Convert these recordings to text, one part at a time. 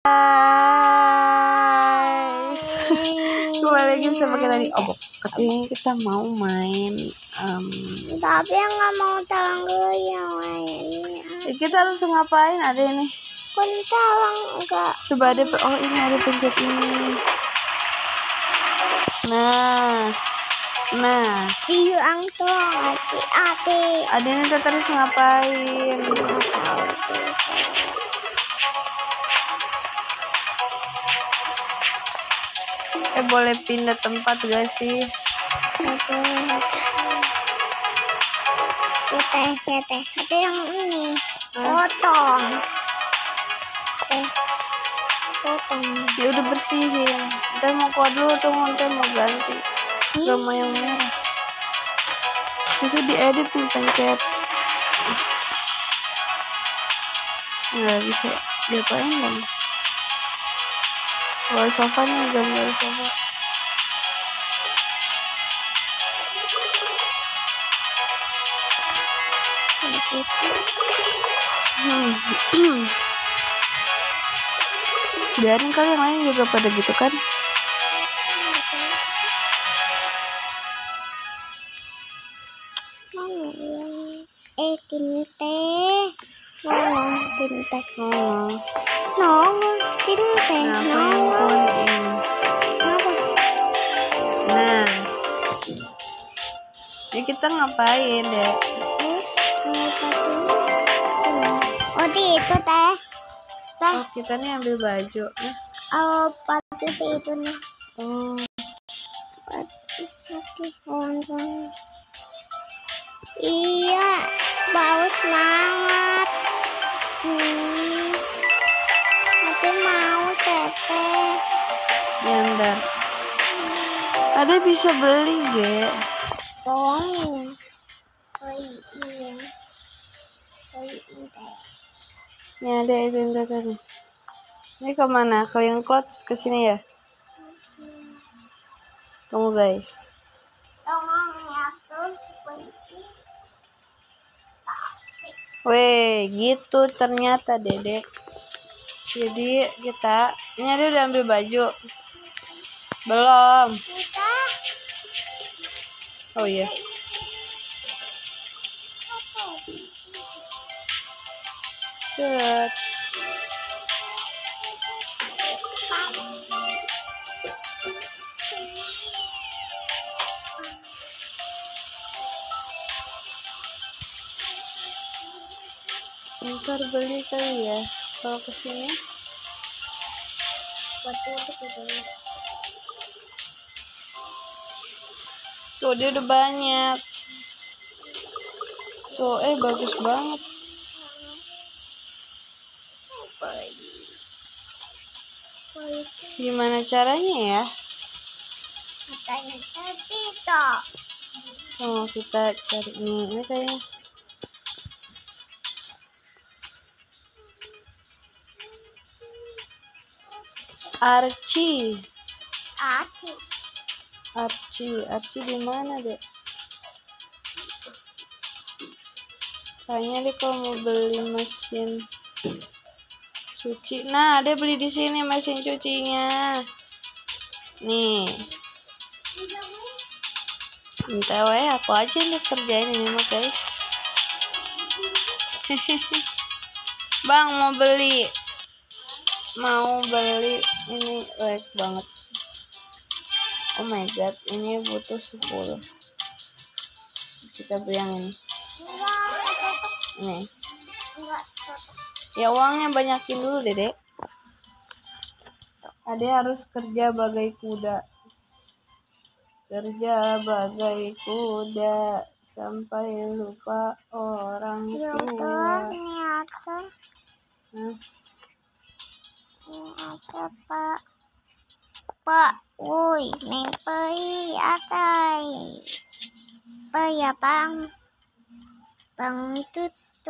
guys, kembali lagi bersama kita di Obok. Ini kita mau main tapi nggak mau tangga yang lainnya. Kita langsung ngapain? Ada ini Kuntalang enggak. coba ada, oh ini ada pencet ini. Nah Bilang tuh hati-hati. ada ini, kita harus ngapain? Boleh pindah tempat gak sih? Ada yang ini potong. Potong. Ya udah bersihin. Ntar mau kuat dulu tuh, ntar mau ganti sama yang merah. Itu diedit nih, pencet. Nggak bisa diapain dong. Kalau sofa nih, gambar sofa. Biarin kali yang lain juga pada gitu kan. Tinte. Nah, ini kita ngapain deh? Oh di itu teh. Oh, kita nih ambil baju. Oh pasti itu nih. Oh, Iya, bau semangat. Tapi mau teteh. nyandar. Ada bisa beli ge. Oh iya. Ini ada itu tadi. Ini kemana? Kalian coach ke sini ya? Tunggu guys. Weh, gitu ternyata Dedek. Jadi kita ini ada udah ambil baju. Belum. Oh iya. Set. Ntar beli kali ya kalau kesini. Tuh dia udah banyak. Tuh bagus banget. Gimana caranya ya? Katanya tadi toh. Oh, kita cari ini kayaknya. Archie di mana dek? Kayaknya dia kalau mau beli mesin cuci. Nah, dia beli di sini mesin cucinya. Nih. Minta aku aja nih kerjain ini mah guys. Bang mau beli ini like banget. Oh my god, ini butuh 10. Kita beli yang ini. Nih. Ya uangnya banyakin dulu Dedek. Ade harus kerja bagai kuda. Kerja bagai kuda sampai lupa orang tua. Pak, woi, neng pei atai. Pei ya bang tut.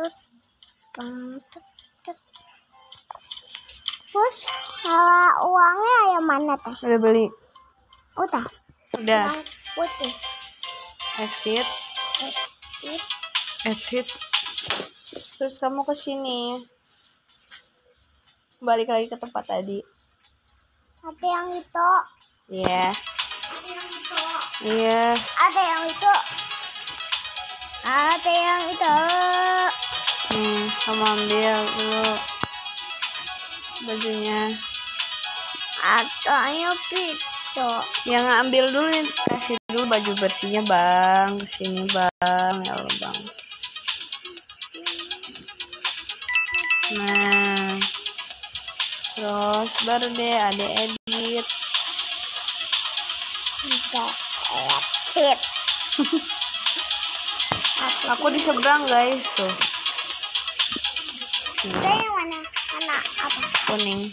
Terus kalau uangnya yang mana teh? Udah beli. Udah. Udah. Putih. Exit. Terus kamu ke sini. Balik lagi ke tempat tadi. Ada yang itu. Iya. Ada yang itu. Iya. Ada yang itu. Ada yang itu. Nih, kamu ambil dulu bajunya. Ada yang itu. Yang ambil dulu nih, kasih dulu baju bersihnya bang, sini bang, ya Allah bang. Nah, terus baru deh ada edit. Tidak edit. Aku di seberang guys tuh. Kita yang mana? Mana apa? Kuning.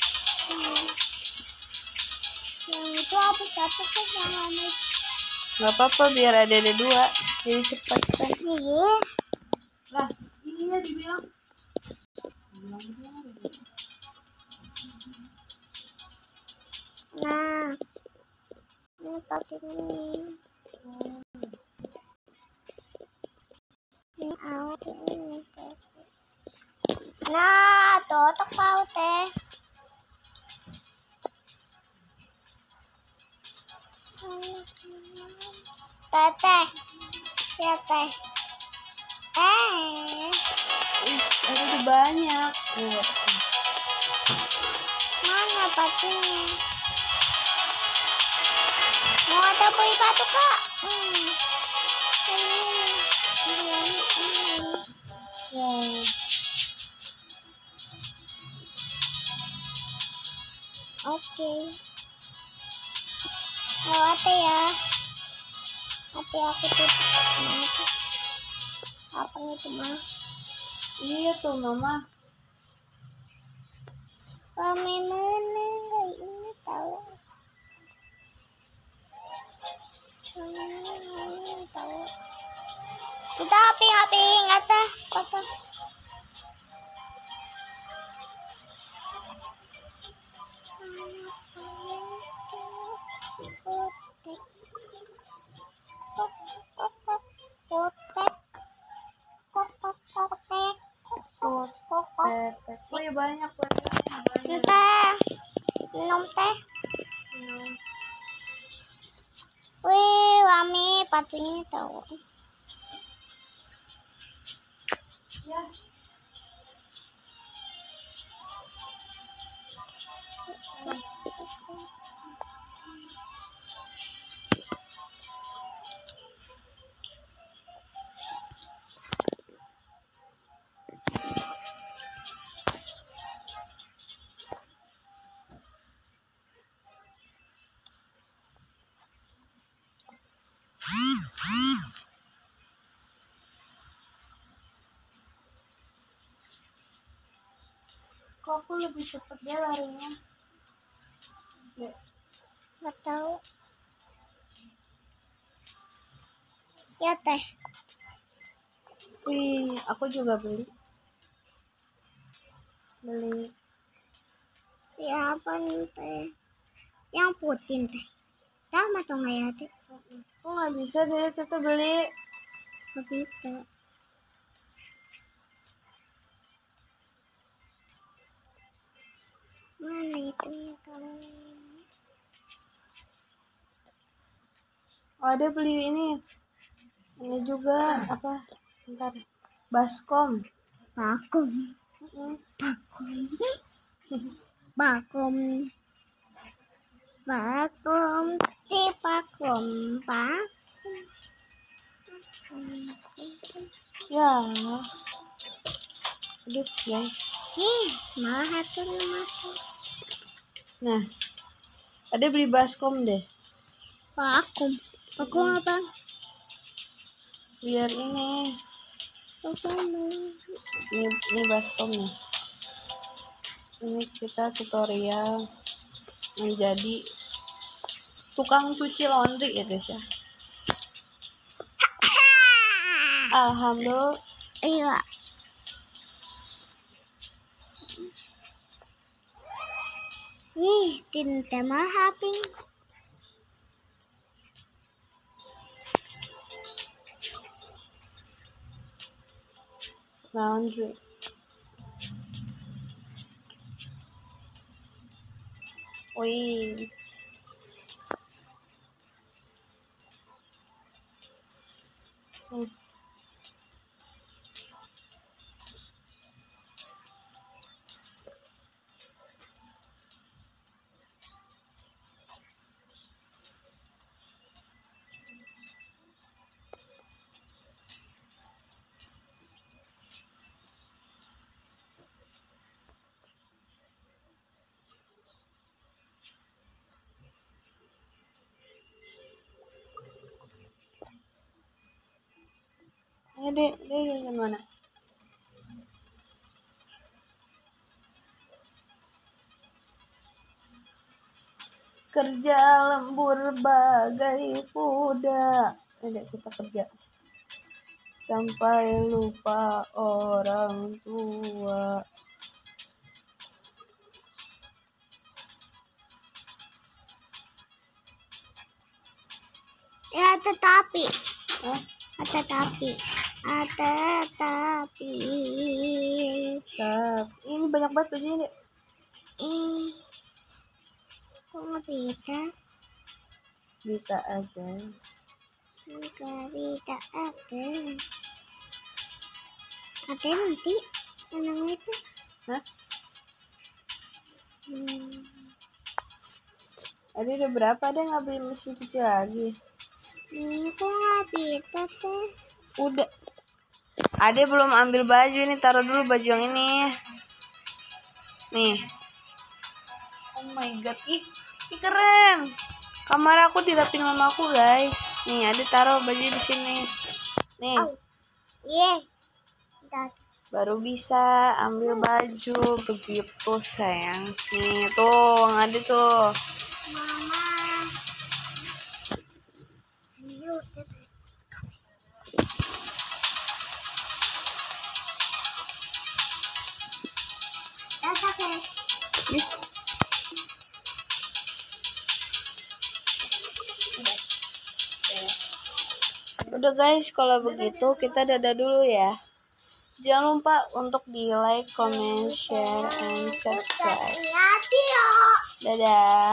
Yang itu apa satu kan yang mana? Gak apa-apa biar ada dua, jadi cepat kan. Iya. Lah, ininya dibilang. Nah, ini pakai ini. Ini out ini. Nah, tutup kau teh. Teteh, teteh. Ada banyak. Mana pastinya? Mau ada beli batu kak? Oke. Lewat ya. Hati aku tutup. Apa itu mah? Iya tuh mama. Rame mana kayak ini tahu. Tahu. Kita api ngata apa? Oh iya banyak banyak. Teh, minum teh. Wih, rame patunya tahu. Ya. Kok aku lebih cepet dia larinya? Ya. Nggak tahu. Ya teh. Wih, aku juga beli. Siapa nih teh? Yang putih teh. Tahu atau nggak ya teh? Kok nggak bisa deh tetap beli? Nggak bisa. Mana itu ya kalau? Oh, ada beli ini. Ini juga apa? Bentar. Baskom. Vakum. Vakum. Vakum. Di vakum. Ya. Aduh, guys. Malah hatunya masuk. Nah, ada beli baskom deh. Vakum. Vakum apa? Biar ini. Vakum. Ini baskomnya. Ini kita tutorial menjadi tukang cuci laundry ya guys ya. Alhamdulillah. Iya. Tinta mahal pink. Laundry. Wih. Dek gimana? Kerja lembur bagai kuda. Dek, kita kerja sampai lupa orang tua. Ya, tetapi. Hah? Tetapi. Ini banyak banget bajunya, Dek. Kok nggak bisa? Bisa aja. Nggak bisa apa? Katanya nanti menang itu. Hah? Ada udah berapa deh nggak beli mesin cuci lagi? Kok nggak bisa teh? Udah. Ade belum ambil baju ini, taruh dulu baju yang ini. Nih. Oh my god, ih keren. Kamar aku dirapin mama aku, guys. Nih, Ade taruh baju di sini. Nih. Baru bisa ambil baju begitu, sayang. Nih, tuh, Ade tuh. Mama. Udah guys, kalau begitu kita dadah dulu ya. Jangan lupa untuk di like, comment, share, and subscribe. Dadah.